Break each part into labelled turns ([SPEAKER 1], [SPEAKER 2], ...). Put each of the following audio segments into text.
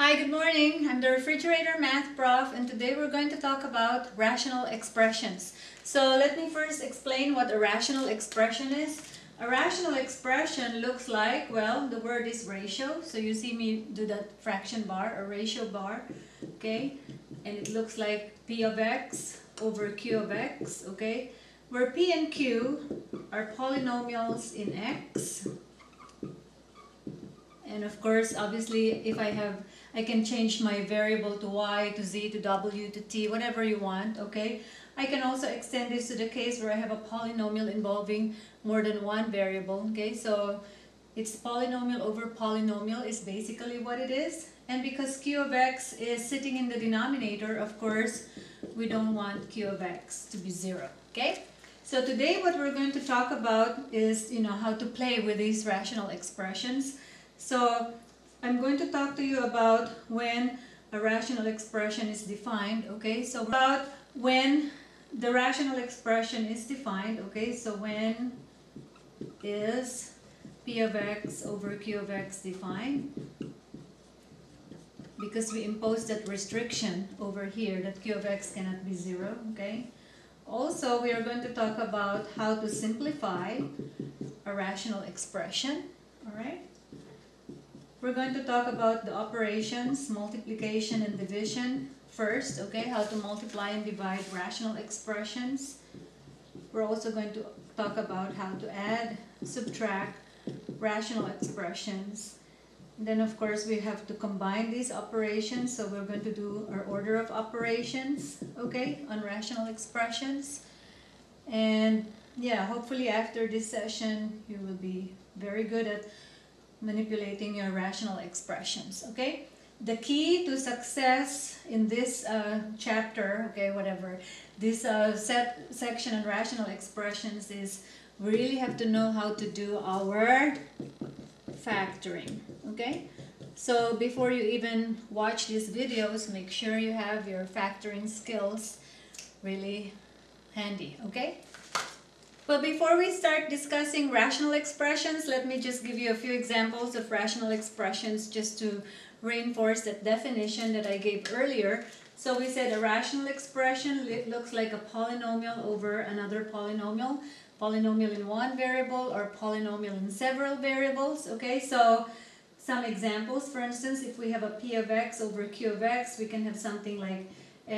[SPEAKER 1] Hi, good morning. I'm the Refrigerator Math Prof, and today we're going to talk about rational expressions. So let me first explain what a rational expression is. A rational expression looks like, well, the word is ratio. So you see me do that fraction bar, a ratio bar, okay? And it looks like P of x over Q of x, okay? Where P and Q are polynomials in x. And of course, obviously, if I can change my variable to y, to z, to w, to t, whatever you want, okay? I can also extend this to the case where I have a polynomial involving more than one variable, okay? So it's polynomial over polynomial is basically what it is. And because q of x is sitting in the denominator, of course, we don't want q of x to be 0, okay? So today what we're going to talk about is, how to play with these rational expressions. So I'm going to talk to you about when a rational expression is defined, okay? So about when the rational expression is defined, okay? So when is P of x over Q of x defined? Because we impose that restriction over here that Q of x cannot be 0, okay? Also, we are going to talk about how to simplify a rational expression, all right? We're going to talk about the operations, multiplication and division first, okay? How to multiply and divide rational expressions. We're also going to talk about how to add, subtract rational expressions. Then of course we have to combine these operations, so we're going to do our order of operations, okay, on rational expressions. And yeah, hopefully after this session you will be very good at manipulating your rational expressions, okay? The key to success in this chapter, okay, whatever, this section on rational expressions is we really have to know how to do our factoring, okay? So before you even watch these videos, make sure you have your factoring skills really handy, okay? But before we start discussing rational expressions, let me just give you a few examples of rational expressions just to reinforce that definition that I gave earlier. So we said a rational expression looks like a polynomial over another polynomial, polynomial in one variable or polynomial in several variables, okay? So some examples, for instance, if we have a P of x over Q of x, we can have something like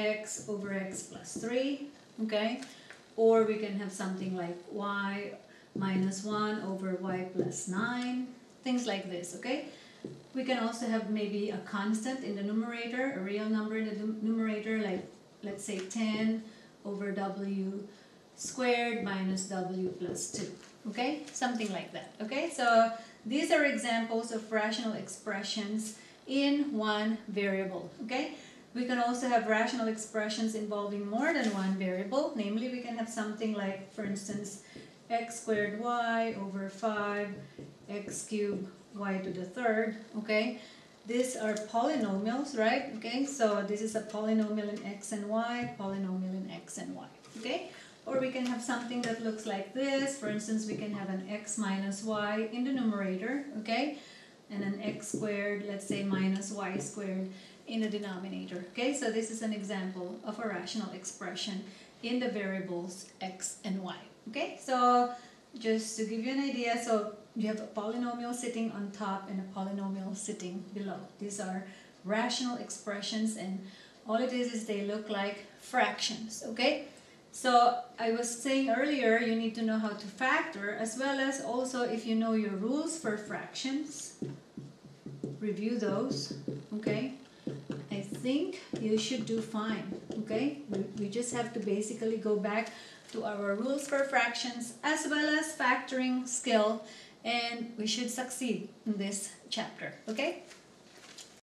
[SPEAKER 1] x over x plus 3, okay? Or we can have something like y minus 1 over y plus 9, things like this, okay? We can also have maybe a constant in the numerator, a real number in the numerator, like let's say 10 over w squared minus w plus 2, okay? Something like that, okay? So these are examples of rational expressions in one variable, okay? We can also have rational expressions involving more than one variable. Namely, we can have something like, for instance, x squared y over 5 x cubed y to the third, okay? These are polynomials, right? Okay, so this is a polynomial in x and y, polynomial in x and y, okay? Or we can have something that looks like this. For instance, we can have an x minus y in the numerator, okay? And an x squared, let's say minus y squared in the denominator, okay? So this is an example of a rational expression in the variables x and y, okay? So just to give you an idea, so you have a polynomial sitting on top and a polynomial sitting below. These are rational expressions, and all it is they look like fractions, okay? So I was saying earlier, you need to know how to factor, as well as also if you know your rules for fractions, review those, okay? I think you should do fine, okay? We just have to basically go back to our rules for fractions as well as factoring skill, and we should succeed in this chapter, okay?